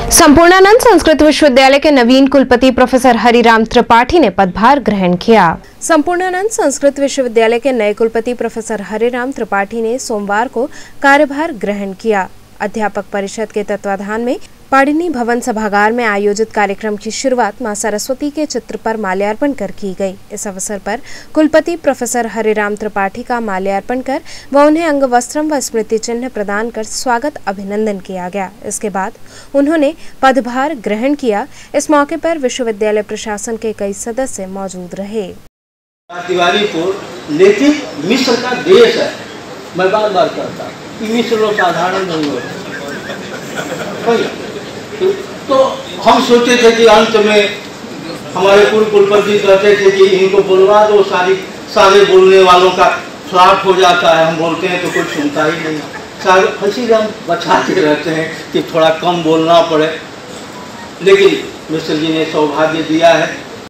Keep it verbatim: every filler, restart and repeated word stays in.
संपूर्णानंद संस्कृत विश्वविद्यालय के नवीन कुलपति प्रोफेसर हरिराम त्रिपाठी ने पदभार ग्रहण किया। संपूर्णानंद संस्कृत विश्वविद्यालय के नए कुलपति प्रोफेसर हरिराम त्रिपाठी ने सोमवार को कार्यभार ग्रहण किया। अध्यापक परिषद के तत्वाधान में पाणिनि भवन सभागार में आयोजित कार्यक्रम की शुरुआत मां सरस्वती के चित्र पर माल्यार्पण कर की गई। इस अवसर पर कुलपति प्रोफेसर हरिराम त्रिपाठी का माल्यार्पण कर व उन्हें अंग वस्त्रम व स्मृति चिन्ह प्रदान कर स्वागत अभिनंदन किया गया। इसके बाद उन्होंने पदभार ग्रहण किया। इस मौके पर विश्वविद्यालय प्रशासन के कई सदस्य मौजूद रहे। लेकिन मिस्र का देश है, मैं बार बार कहता हूँ कि मिस्र लोग साधारण नहीं होते। तो हम सोचे थे कि अंत में हमारे पूर्व कुलपति कहते थे कि इनको बुलवा दो, सारी सारे बोलने वालों का फ्लॉप हो जाता है। हम बोलते हैं तो कुछ सुनता ही नहीं, सारे इसीलिए हम बचाते रहते हैं कि थोड़ा कम बोलना पड़े। लेकिन मिस्र जी ने सौभाग्य दिया है